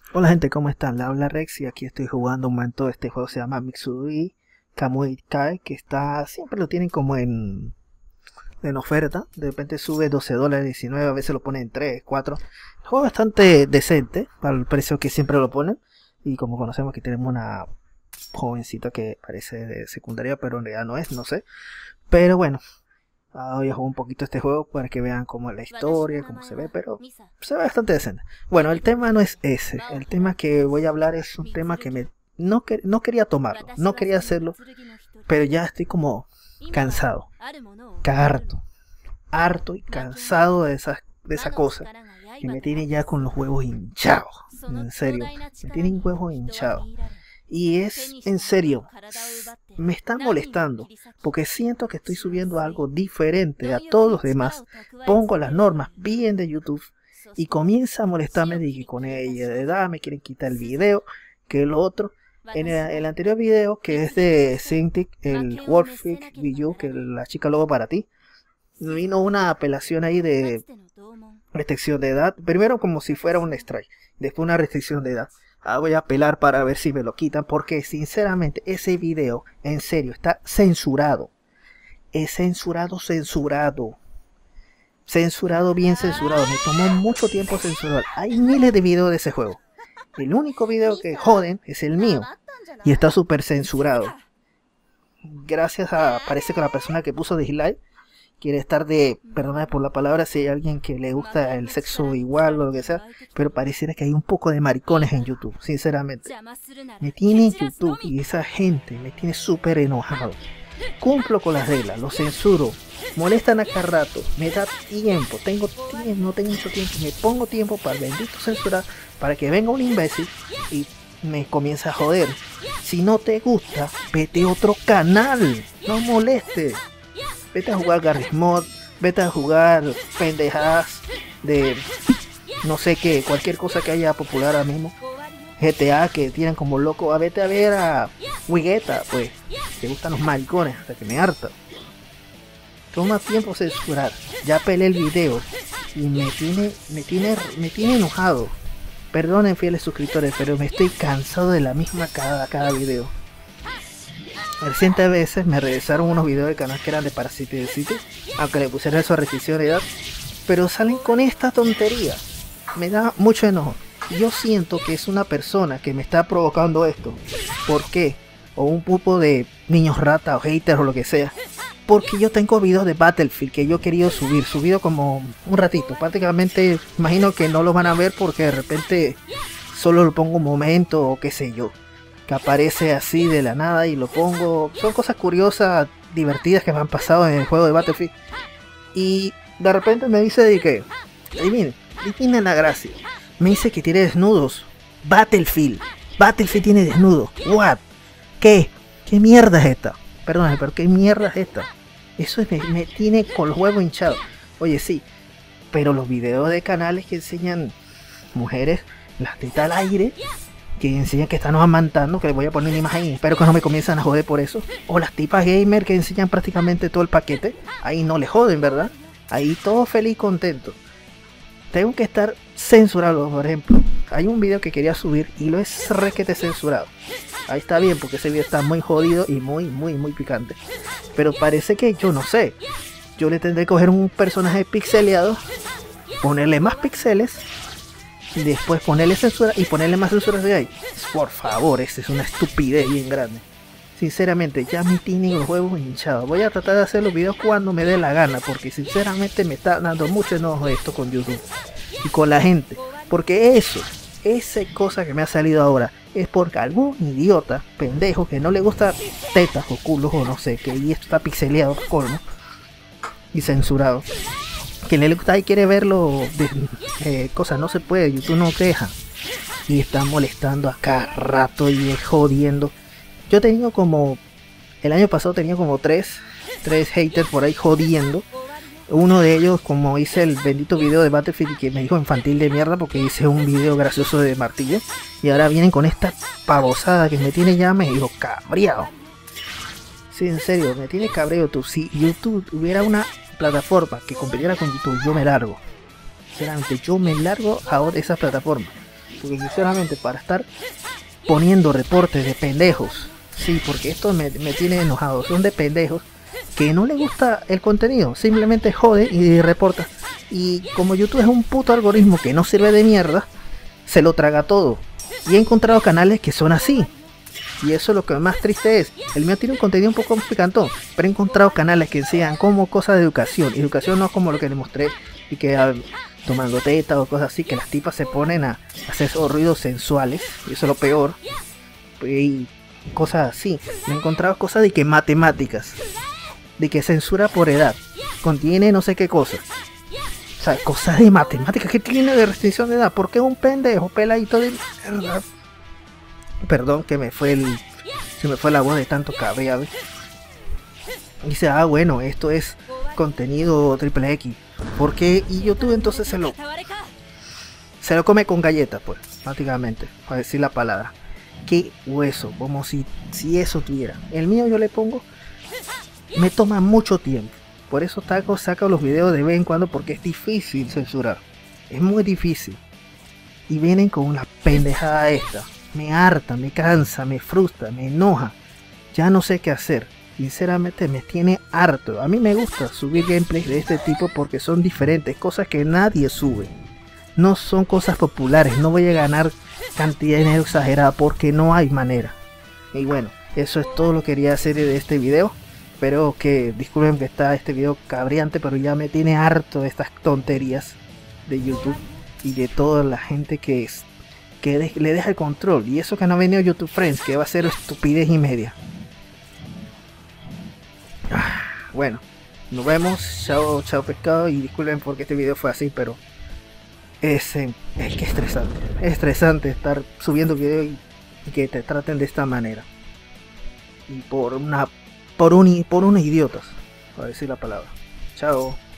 Hola gente, ¿cómo están? Le habla Rex y aquí estoy jugando un momento. Este juego se llama Mitsui Kamui Kai, que está, siempre lo tienen como en oferta. De repente sube $12, 19, a veces lo ponen en 3, 4. El juego es bastante decente para el precio que siempre lo ponen. Y como conocemos que tenemos una jovencita que parece de secundaria, pero en realidad no es, no sé. Pero bueno, voy a jugar un poquito este juego para que vean cómo es la historia, cómo se ve, pero se ve bastante decente. Bueno, el tema no es ese. El tema que voy a hablar es un tema que no quería tomarlo, no quería hacerlo, pero ya estoy como cansado, harto, harto y cansado de esa cosa que me tiene ya con los huevos hinchados. En serio, me tienen huevos hinchados. Y es en serio, me está molestando porque siento que estoy subiendo algo diferente a todos los demás. Pongo las normas bien de YouTube y comienza a molestarme de que con ella de edad me quieren quitar el video, que lo otro. En el anterior video, que es de Cintiq, el Warfig Video, que la chica lobo para ti, vino una apelación ahí de restricción de edad. Primero como si fuera un strike, después una restricción de edad. Voy a apelar para ver si me lo quitan, porque sinceramente ese video en serio está censurado. Es censurado, bien censurado. Me tomó mucho tiempo censurar. Hay miles de videos de ese juego. El único video que joden es el mío y está súper censurado. Gracias a, parece que la persona que puso dislike quiere estar de, perdóname por la palabra si hay alguien que le gusta el sexo igual o lo que sea, pero pareciera que hay un poco de maricones en YouTube, sinceramente. Me tiene YouTube y esa gente me tiene súper enojado. Cumplo con las reglas, lo censuro, molestan a cada rato, me da tiempo, no tengo mucho tiempo, me pongo tiempo para el bendito censurar, para que venga un imbécil y me comienza a joder. Si no te gusta, vete a otro canal, no molestes. Vete a jugar Garry's Mod, vete a jugar pendejadas de no sé qué, cualquier cosa que haya popular ahora mismo. GTA que tienen como loco, vete a ver a Wigueta, pues, te gustan los maricones, hasta que me harta. Toma tiempo censurar, ya peleé el video y me tiene enojado. Perdonen fieles suscriptores, pero me estoy cansado de la misma cada video. Recientes veces me regresaron unos videos del canal que eran de Parasite City, aunque le pusieron eso a restricción de edad, pero salen con esta tontería. Me da mucho enojo. Yo siento que es una persona que me está provocando esto. ¿Por qué? O un grupo de niños rata o haters o lo que sea. Porque yo tengo videos de Battlefield que yo he querido subido como un ratito. Prácticamente imagino que no lo van a ver porque de repente solo lo pongo un momento o qué sé yo. Que aparece así de la nada y lo pongo. Son cosas curiosas, divertidas que me han pasado en el juego de Battlefield. Y de repente me dice de que, adivinen la gracia. Me dice que tiene desnudos. Battlefield tiene desnudos. What? ¿Qué mierda es esta? Perdóname, pero ¿qué mierda es esta? Eso me tiene con los huevos hinchados. Oye, sí, pero los videos de canales que enseñan mujeres las tetas al aire, que enseñan que están amamantando, que les voy a poner una imagen ahí, espero que no me comiencen a joder por eso. O las tipas gamer que enseñan prácticamente todo el paquete, ahí no les joden, ¿verdad? Ahí todo feliz y contento. Tengo que estar censurado, por ejemplo. Hay un video que quería subir y lo es requete censurado. Ahí está bien porque ese video está muy jodido y muy picante. Pero parece que yo no sé. Yo le tendré que coger un personaje pixeleado, ponerle más píxeles, y después ponerle censura y ponerle más censuras de ahí. Por favor, esa es una estupidez bien grande. Sinceramente, ya me tienen los huevos hinchados. Voy a tratar de hacer los videos cuando me dé la gana, porque sinceramente me está dando mucho enojo esto con YouTube y con la gente. Porque esa cosa que me ha salido ahora es porque algún idiota, pendejo, que no le gusta tetas o culos o no sé, que y esto está pixeleado por colmo y censurado. Que le gusta y quiere verlo de cosas, no se puede, YouTube no deja. Y está molestando a cada rato y jodiendo. Yo he tenido como, el año pasado tenía como tres haters por ahí jodiendo. Uno de ellos, como hice el bendito video de Battlefield, que me dijo infantil de mierda porque hice un video gracioso de martillo. Y ahora vienen con esta pavosada que me tiene ya medio cabreado. Sí, en serio, me tiene cabreado tú. Si YouTube hubiera una plataforma que competiera con YouTube, yo me largo. Sinceramente, yo me largo a esa plataforma. Porque sinceramente para estar poniendo reportes de pendejos, sí, porque esto me tiene enojado, son de pendejos que no les gusta el contenido, simplemente jode y reporta. Y como YouTube es un puto algoritmo que no sirve de mierda, se lo traga todo. Y he encontrado canales que son así. Y eso es lo que más triste es. El mío tiene un contenido un poco picantón, pero he encontrado canales que enseñan como cosas de educación. Educación no es como lo que les mostré y que tomando teta o cosas así, que las tipas se ponen a hacer esos ruidos sensuales. Y eso es lo peor. Y cosas así. Me he encontrado cosas de que matemáticas, de que censura por edad, contiene no sé qué cosa. O sea, cosas de matemáticas que tiene de restricción de edad. Porque un pendejo peladito de mierda. Perdón que se me fue la voz de tanto cabreado. Dice, ah bueno, esto es contenido triple X. ¿Por qué? Y YouTube entonces se lo come con galletas, pues, prácticamente, para decir la palabra. Qué hueso, como si eso tuviera. El mío yo le pongo, me toma mucho tiempo. Por eso saco los videos de vez en cuando, porque es difícil censurar. Es muy difícil. Y vienen con una pendejada esta. Me harta, me cansa, me frustra, me enoja. Ya no sé qué hacer. Sinceramente me tiene harto. A mí me gusta subir gameplays de este tipo porque son diferentes. Cosas que nadie sube. No son cosas populares. No voy a ganar cantidad de dinero exagerada porque no hay manera. Y bueno, eso es todo lo que quería hacer de este video. Espero que disculpen que está este video cabreante, pero ya me tiene harto de estas tonterías de YouTube y de toda la gente que le deja el control. Y eso que no ha venido YouTube Friends, que va a ser estupidez y media. Bueno, nos vemos. Chao, chao pescado. Y disculpen porque este video fue así, pero es que estresante. Es estresante estar subiendo video y que te traten de esta manera. Y por unos idiotas, para decir la palabra. Chao.